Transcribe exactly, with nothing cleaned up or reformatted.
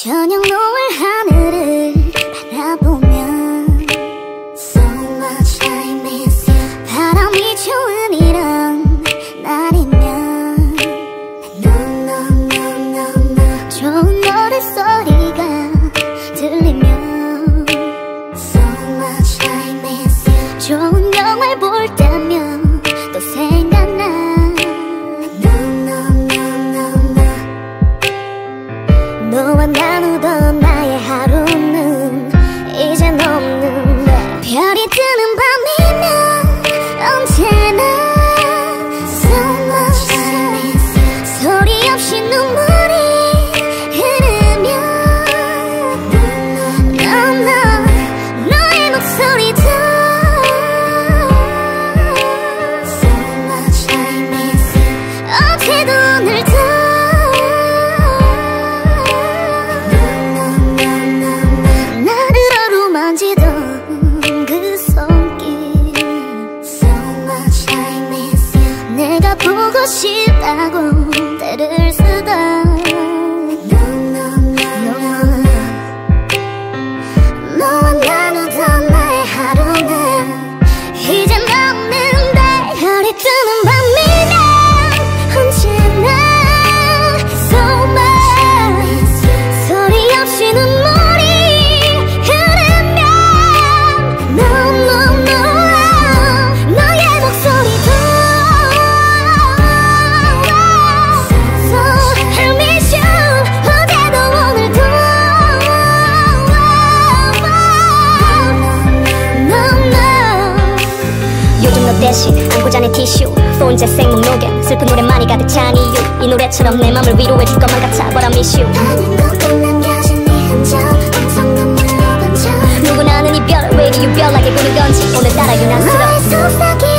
저녁 노을 하늘을 바라보면 So much I miss you. 바람이 좋은 이런 날이면 No no no no no 좋은 노랫소리가 들리면 So much I miss you. 좋은 영화를 볼 때면 또 생각나 No no no no no 너와 나누던 나의 하루는 이젠 없는데 별이 뜨는 밤이면 언제나 So much I miss you. 소리 없이 눈물이 흐르면 No no 너의 목소리도 So much I miss you. 어제도 오늘도 만지던 그 손길 So much I miss you. 내가 보고 싶다고 때를 쓰다 No no no no 너와 나누던 나의 하루는 이젠 없는데 별이 뜨는 밤이면 언제나 So much 소리 없이 눈물 대신 안고 자는 티슈 폰제 생목 녹여 슬픈 노래만이 가득 찬 이유 이 노래처럼 내 맘을 위로해줄 것만 같아 But I miss you. 아는 곳곳 남겨진 네 흔적 항상 눈물로 번져 누구나 아는 이별 왜 이리 유별나게 구는 건지 오늘따라 유난스러워 너의 속삭임